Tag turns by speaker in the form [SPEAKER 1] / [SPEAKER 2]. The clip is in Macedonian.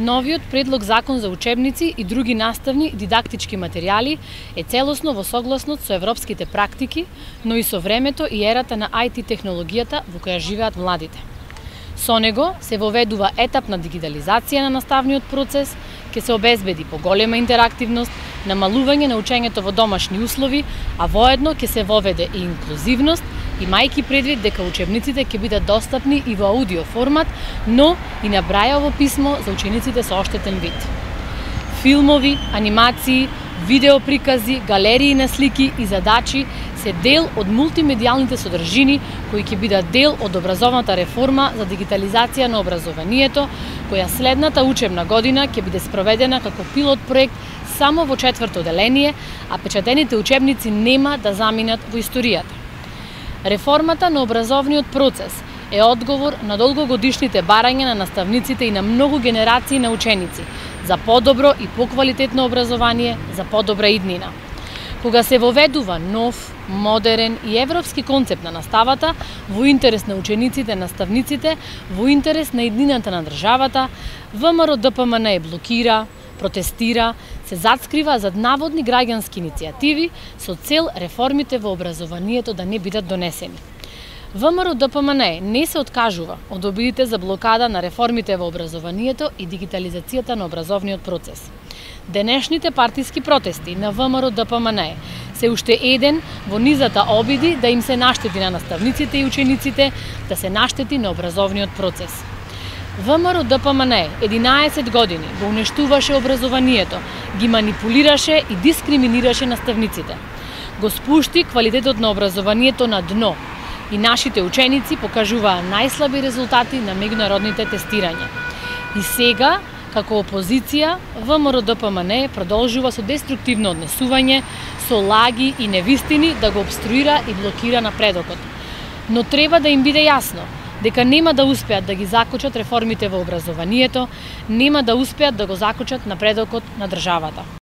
[SPEAKER 1] Новиот предлог закон за учебници и други наставни дидактички материјали е целосно во согласност со европските практики, но и со времето и ерата на IT технологијата во која живеат младите. Со него се воведува етапна дигитализација на наставниот процес, ќе се обезбеди поголема интерактивност, намалување на учењето во домашни услови, а воедно ќе се воведе и инклузивност, имајќи предвид дека учебниците ќе бидат достапни и во аудио формат, но и на Брајово писмо за учениците со оштетен вид. Филмови, анимации, видеоприкази, галерии на слики и задачи се дел од мултимедијалните содржини кои ќе бидат дел од образовната реформа за дигитализација на образованието, која следната учебна година ќе биде спроведена како пилот проект само во 4-то деление, а печатените учебници нема да заминат во историјата. Реформата на образовниот процес е одговор на долгогодишните барања на наставниците и на многу генерации на ученици за подобро и поквалитетно образование, за подобра иднина. Кога се воведува нов, модерен и европски концепт на наставата во интерес на учениците, наставниците, во интерес на иднината на државата, ВМРО ДПМН е блокира, протестира, се затскрива зад наводни граѓански иницијативи со цел реформите во образованието да не бидат донесени. ВМРО ДПМН не се откажува од обидите за блокада на реформите во образованието и дигитализацијата на образовниот процес. Денешните партиски протести на ВМРО ДПМН се уште еден во низата обиди да им се наштети на наставниците и учениците, да се наштети на образовниот процес. ВМРО ДПМН 11 години го уништуваше образованието, ги манипулираше и дискриминираше наставниците. Го спушти квалитетот на образованието на дно и нашите ученици покажуваа најслаби резултати на меѓународните тестирања. И сега, како опозиција, ВМРО ДПМН продолжува со деструктивно однесување, со лаги и невистини да го обструира и блокира напредокот. Но треба да им биде јасно дека нема да успеат да ги закочат реформите во образованието, нема да успеат да го закочат напредокот на државата.